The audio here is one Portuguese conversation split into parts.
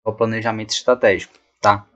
ao planejamento estratégico, tá?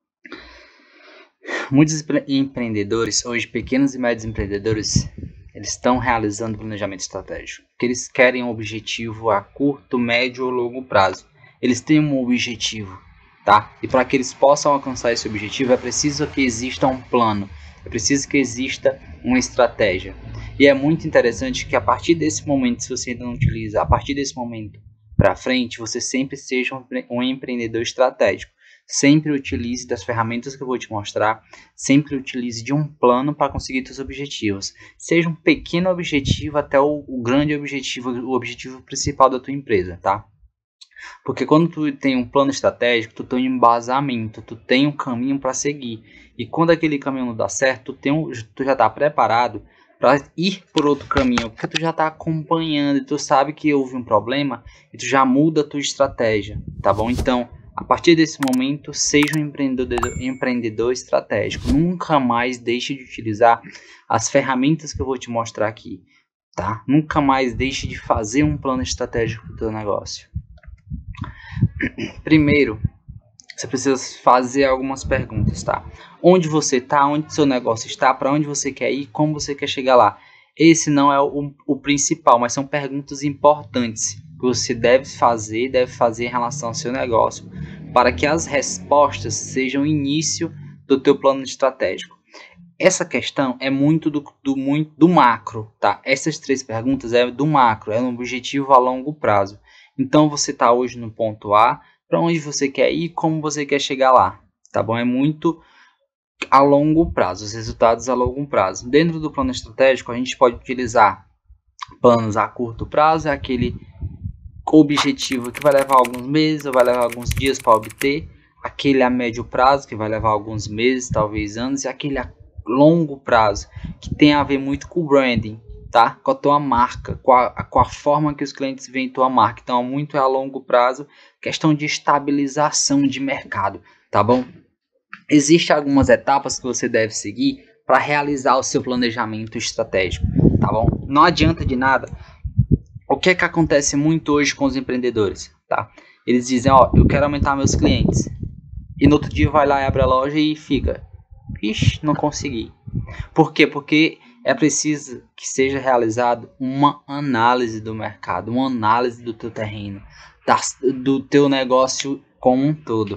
Muitos empreendedores, hoje pequenos e médios empreendedores, eles estão realizando planejamento estratégico, porque eles querem um objetivo a curto, médio ou longo prazo. Eles têm um objetivo, tá? E para que eles possam alcançar esse objetivo, é preciso que exista um plano, é preciso que exista uma estratégia. E é muito interessante que a partir desse momento, se você ainda não utiliza, a partir desse momento para frente, você sempre seja um empreendedor estratégico. Sempre utilize das ferramentas que eu vou te mostrar, sempre utilize de um plano para conseguir seus objetivos. Seja um pequeno objetivo até o grande objetivo, o objetivo principal da tua empresa, tá? Porque quando tu tem um plano estratégico, tu tem um embasamento, tu tem um caminho para seguir. E quando aquele caminho não dá certo, tu já está preparado para ir por outro caminho, porque tu já está acompanhando e tu sabe que houve um problema e tu já muda a tua estratégia, tá bom? Então, a partir desse momento, seja um empreendedor estratégico. Nunca mais deixe de utilizar as ferramentas que eu vou te mostrar aqui, tá? Nunca mais deixe de fazer um plano estratégico para o teu negócio. Primeiro, você precisa fazer algumas perguntas, tá? Onde você está, onde seu negócio está, para onde você quer ir, como você quer chegar lá. Esse não é o principal, mas são perguntas importantes que você deve fazer em relação ao seu negócio, para que as respostas sejam o início do teu plano estratégico. Essa questão é muito do macro, tá? Essas 3 perguntas é do macro, é um objetivo a longo prazo. Então você está hoje no ponto A, para onde você quer ir, como você quer chegar lá, tá bom? É muito a longo prazo, os resultados a longo prazo. Dentro do plano estratégico, a gente pode utilizar planos a curto prazo, é aquele objetivo que vai levar alguns meses ou vai levar alguns dias para obter, aquele a médio prazo que vai levar alguns meses, talvez anos, e aquele a longo prazo que tem a ver muito com o branding, tá? Com a tua marca, com a forma que os clientes veem tua marca. Então, muito é a longo prazo, questão de estabilização de mercado, tá bom? Existem algumas etapas que você deve seguir para realizar o seu planejamento estratégico, tá bom? Não adianta de nada. O que é que acontece muito hoje com os empreendedores, tá? Eles dizem, ó, eu quero aumentar meus clientes. E no outro dia vai lá e abre a loja e fica, ixi, não consegui. Por quê? Porque é preciso que seja realizado uma análise do mercado, uma análise do teu terreno, do teu negócio como um todo.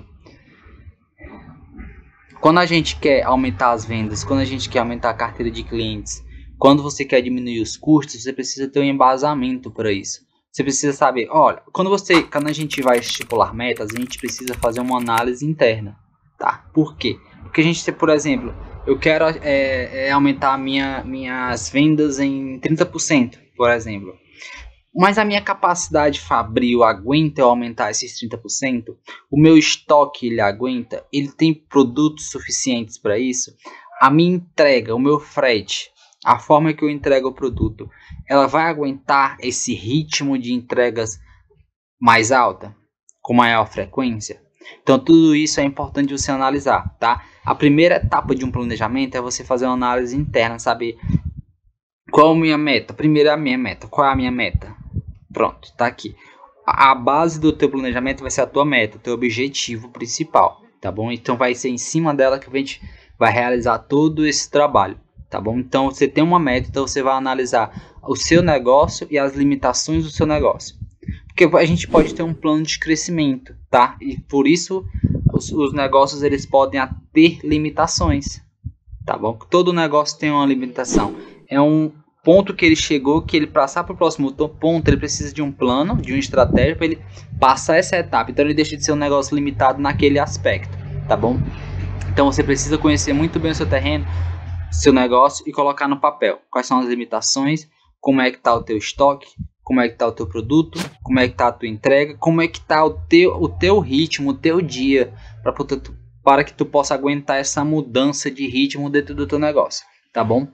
Quando a gente quer aumentar as vendas, quando a gente quer aumentar a carteira de clientes, quando você quer diminuir os custos, você precisa ter um embasamento para isso. Você precisa saber, olha, quando a gente vai estipular metas, a gente precisa fazer uma análise interna, tá? Por quê? Porque a gente, por exemplo, eu quero aumentar minhas vendas em 30%, por exemplo. Mas a minha capacidade fabril aguenta eu aumentar esses 30%? O meu estoque ele aguenta? Ele tem produtos suficientes para isso? A minha entrega, o meu frete, a forma que eu entrego o produto, ela vai aguentar esse ritmo de entregas mais alta? Com maior frequência? Então tudo isso é importante você analisar, tá? A primeira etapa de um planejamento é você fazer uma análise interna, saber qual a minha meta. Primeiro a minha meta. Qual é a minha meta? Pronto, tá aqui. A base do teu planejamento vai ser a tua meta, o teu objetivo principal, tá bom? Então vai ser em cima dela que a gente vai realizar todo esse trabalho, tá bom? Então você tem uma meta, então você vai analisar o seu negócio e as limitações do seu negócio. Porque a gente pode ter um plano de crescimento, tá? E por isso os negócios eles podem ter limitações, tá bom? Todo negócio tem uma limitação. É um ponto que ele chegou, que ele passar para o próximo ponto, ele precisa de um plano, de uma estratégia para ele passar essa etapa. Então ele deixa de ser um negócio limitado naquele aspecto, tá bom? Então você precisa conhecer muito bem o seu terreno, seu negócio e colocar no papel quais são as limitações, como é que está o teu estoque, como é que está o teu produto, como é que está a tua entrega, como é que está o teu ritmo, o teu dia, para que tu possa aguentar essa mudança de ritmo dentro do teu negócio, tá bom?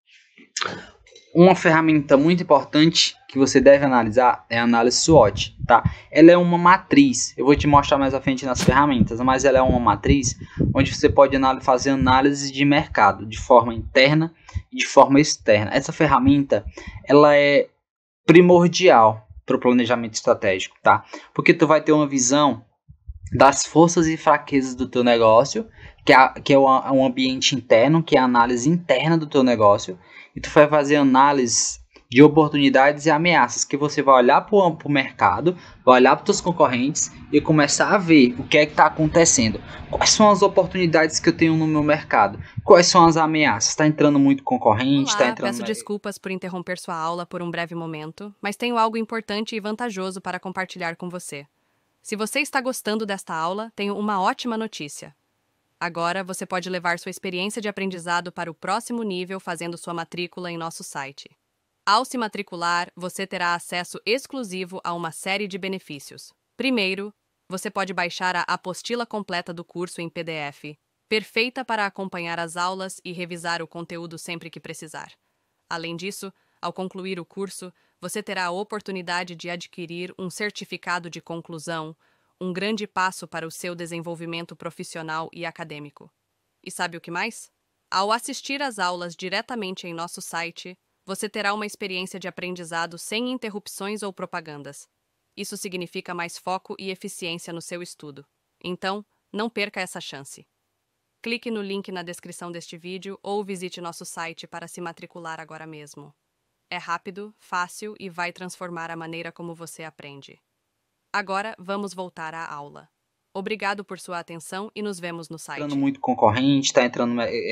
Uma ferramenta muito importante que você deve analisar é a análise SWOT, tá? Ela é uma matriz, eu vou te mostrar mais à frente nas ferramentas, mas ela é uma matriz onde você pode fazer análise de mercado de forma interna e de forma externa. Essa ferramenta, ela é primordial para o planejamento estratégico, tá? Porque tu vai ter uma visão das forças e fraquezas do teu negócio, que é um ambiente interno, que é a análise interna do teu negócio, e tu vai fazer análise de oportunidades e ameaças, que você vai olhar para o mercado, vai olhar para os teus concorrentes e começar a ver o que é que está acontecendo. Quais são as oportunidades que eu tenho no meu mercado? Quais são as ameaças? Está entrando muito concorrente? Está Olá, entrando... peço desculpas por interromper sua aula por um breve momento, mas tenho algo importante e vantajoso para compartilhar com você. Se você está gostando desta aula, tenho uma ótima notícia. Agora você pode levar sua experiência de aprendizado para o próximo nível fazendo sua matrícula em nosso site. Ao se matricular, você terá acesso exclusivo a uma série de benefícios. Primeiro, você pode baixar a apostila completa do curso em PDF, perfeita para acompanhar as aulas e revisar o conteúdo sempre que precisar. Além disso, ao concluir o curso, você terá a oportunidade de adquirir um certificado de conclusão, um grande passo para o seu desenvolvimento profissional e acadêmico. E sabe o que mais? Ao assistir às aulas diretamente em nosso site, você terá uma experiência de aprendizado sem interrupções ou propagandas. Isso significa mais foco e eficiência no seu estudo. Então, não perca essa chance. Clique no link na descrição deste vídeo ou visite nosso site para se matricular agora mesmo. É rápido, fácil e vai transformar a maneira como você aprende. Agora, vamos voltar à aula. Obrigado por sua atenção e nos vemos no site. Entrando muito concorrente, está entrando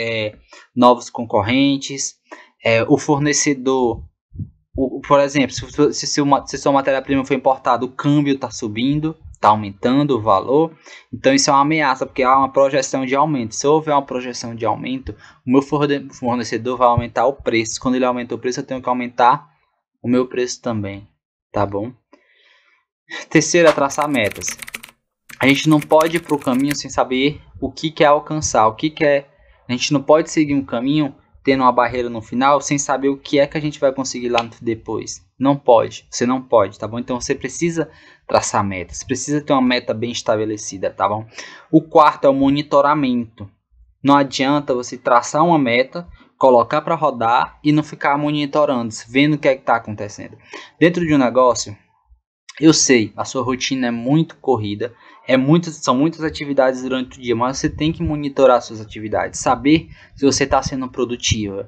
novos concorrentes, o fornecedor, por exemplo, se sua matéria-prima foi importada, o câmbio está subindo, está aumentando o valor, então isso é uma ameaça, porque há uma projeção de aumento. Se houver uma projeção de aumento, o meu fornecedor vai aumentar o preço. Quando ele aumenta o preço, eu tenho que aumentar o meu preço também, tá bom? Terceiro é traçar metas. A gente não pode ir para o caminho sem saber o que quer alcançar, o que quer. A gente não pode seguir um caminho tendo uma barreira no final sem saber o que é que a gente vai conseguir lá depois. Não pode, você não pode, tá bom? Então você precisa traçar metas, precisa ter uma meta bem estabelecida, tá bom? O quarto é o monitoramento. Não adianta você traçar uma meta, colocar para rodar e não ficar monitorando, vendo o que é que está acontecendo. Dentro de um negócio, eu sei, a sua rotina é muito corrida, são muitas atividades durante o dia, mas você tem que monitorar suas atividades, saber se você está sendo produtiva.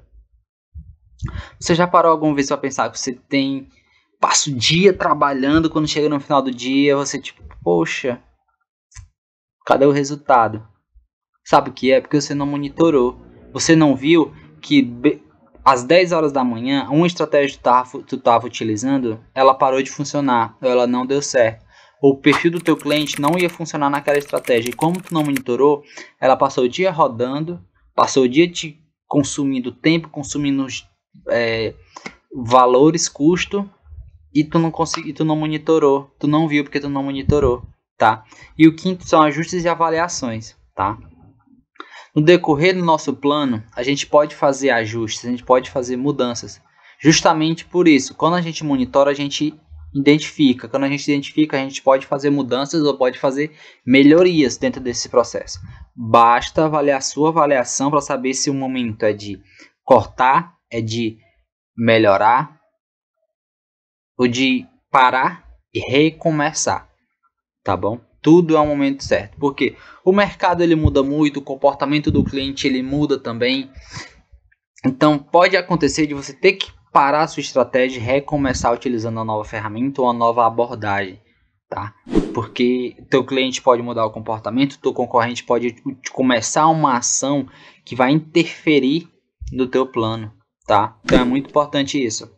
Você já parou alguma vez para pensar que você passa o dia trabalhando, quando chega no final do dia, você tipo, poxa, cadê o resultado? Sabe o que é? Porque você não monitorou. Você não viu que às 10 horas da manhã, uma estratégia que tu estava utilizando, ela parou de funcionar, ela não deu certo. O perfil do teu cliente não ia funcionar naquela estratégia. E como tu não monitorou, ela passou o dia rodando, passou o dia te consumindo tempo, consumindo valores, custo, e tu não monitorou. Tu não viu porque tu não monitorou, tá? E o quinto são ajustes e avaliações, tá? No decorrer do nosso plano, a gente pode fazer ajustes, a gente pode fazer mudanças. Justamente por isso, quando a gente monitora, a gente identifica. Quando a gente identifica, a gente pode fazer mudanças ou pode fazer melhorias dentro desse processo. Basta avaliar a sua avaliação para saber se o momento é de cortar, é de melhorar, ou de parar e recomeçar, tá bom? Tudo é o momento certo, porque o mercado ele muda muito, o comportamento do cliente ele muda também. Então pode acontecer de você ter que parar a sua estratégia e recomeçar utilizando uma nova ferramenta ou uma nova abordagem, tá? Porque teu cliente pode mudar o comportamento, teu concorrente pode começar uma ação que vai interferir no teu plano, tá? Então é muito importante isso.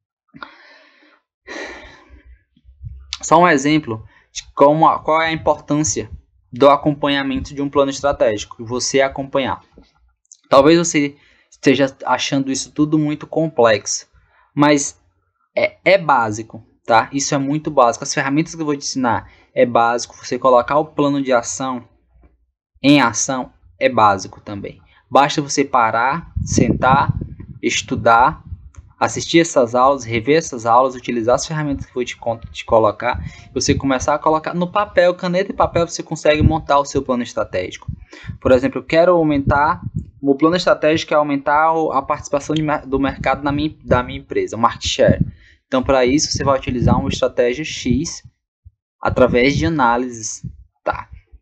Só um exemplo de qual é a importância do acompanhamento de um plano estratégico, você acompanhar. Talvez você esteja achando isso tudo muito complexo, mas é básico, tá? Isso é muito básico. As ferramentas que eu vou te ensinar é básico. Você colocar o plano de ação em ação é básico também. Basta você parar, sentar, estudar, assistir essas aulas, rever essas aulas, utilizar as ferramentas que eu vou te colocar, você começar a colocar no papel, caneta e papel, você consegue montar o seu plano estratégico. Por exemplo, eu quero aumentar, o plano estratégico é aumentar a participação do mercado da minha empresa, o market share. Então, para isso, você vai utilizar uma estratégia X através de análises, tá?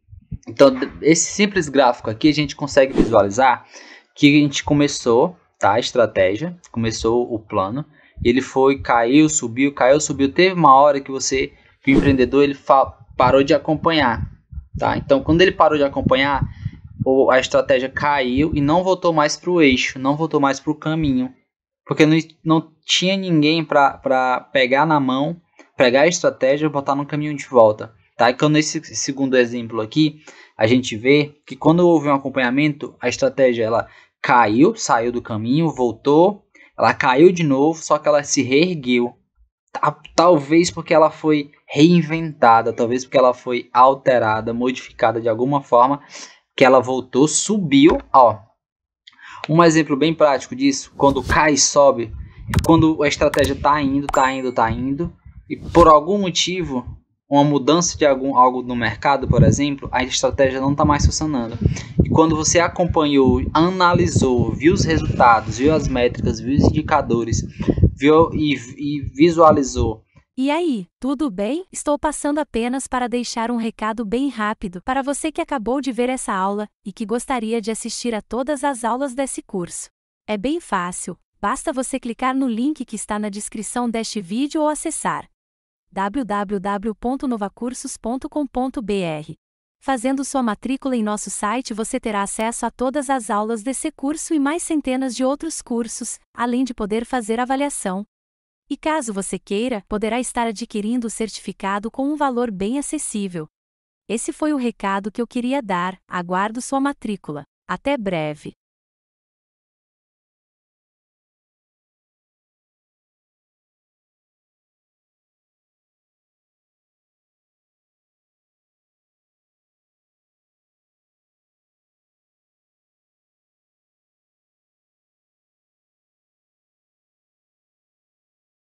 Então, esse simples gráfico aqui, a gente consegue visualizar que a gente começou, tá, a estratégia, começou o plano, ele foi, caiu, subiu, teve uma hora que o empreendedor, ele parou de acompanhar, tá? Então, quando ele parou de acompanhar, a estratégia caiu e não voltou mais para o eixo, não voltou mais para o caminho, porque não tinha ninguém para pegar na mão, pegar a estratégia e botar no caminho de volta, tá? Então, nesse segundo exemplo aqui, a gente vê que quando houve um acompanhamento, a estratégia ela caiu, saiu do caminho, voltou, ela caiu de novo, só que ela se reergueu. Talvez porque ela foi reinventada, talvez porque ela foi alterada, modificada de alguma forma, que ela voltou, subiu, ó. Um exemplo bem prático disso, quando cai e sobe, é quando a estratégia tá indo, e por algum motivo, uma mudança de algo no mercado, por exemplo, a estratégia não está mais funcionando. E quando você acompanhou, analisou, viu os resultados, viu as métricas, viu os indicadores, viu e visualizou. E aí, tudo bem? Estou passando apenas para deixar um recado bem rápido para você que acabou de ver essa aula e que gostaria de assistir a todas as aulas desse curso. É bem fácil, basta você clicar no link que está na descrição deste vídeo ou acessar www.novacursos.com.br. Fazendo sua matrícula em nosso site, você terá acesso a todas as aulas desse curso e mais centenas de outros cursos, além de poder fazer avaliação. E caso você queira, poderá estar adquirindo o certificado com um valor bem acessível. Esse foi o recado que eu queria dar. Aguardo sua matrícula. Até breve!